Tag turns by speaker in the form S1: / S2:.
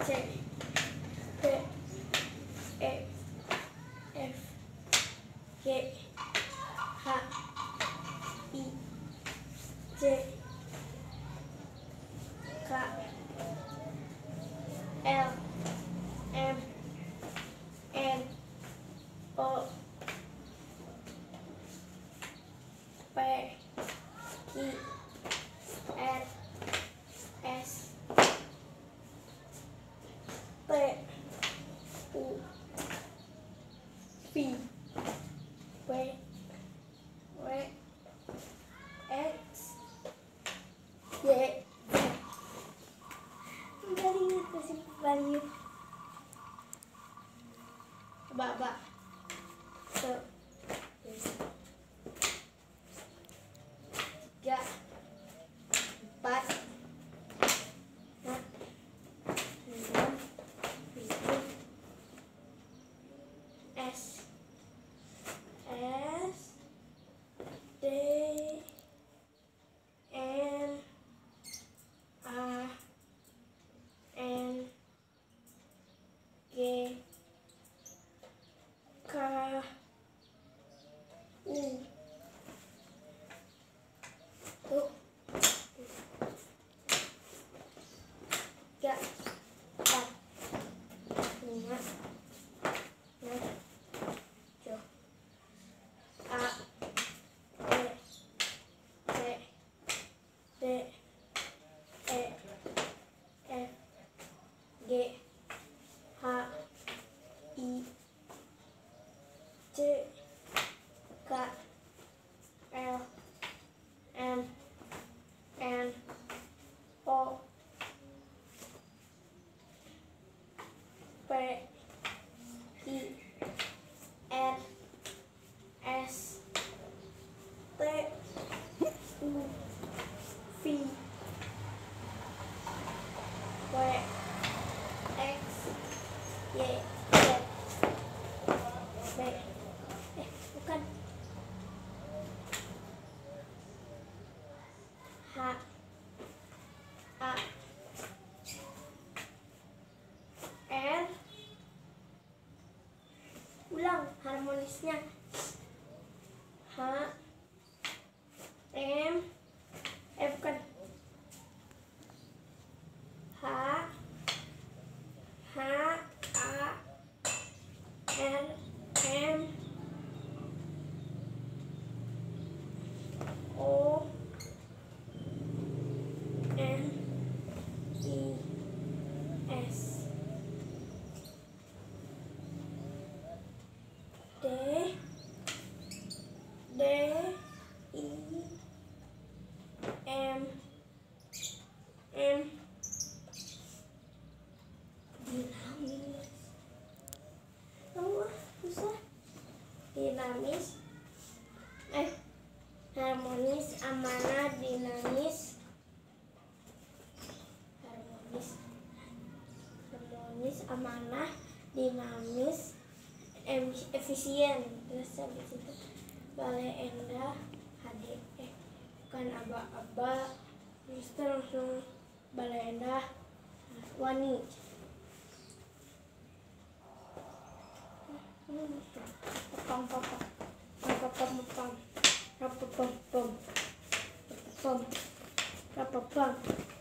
S1: C D E F G H I J K L M N O P Q R S T U V W X Y Z. Balik masih balik. Baba. So. Tiga, empat, enam, tujuh, S D N A N G K U. Tuh. Tiga, empat, lima, enam, tujuh. A B C D E F G H I J K L M N O P I R S T U V W X Y Z. Bukan. H A R. Ulang harmonisnya. H M bukan. H A R M O N I S D D I M M. Dinamis. Susah. Dinamis. Harmonis, amanah, dinamis. Harmonis, amanah, dinamis, efisien. Terus habis itu balai endah, HDE. Bukan aba-aba. Terus langsung balai endah, wani. Pam.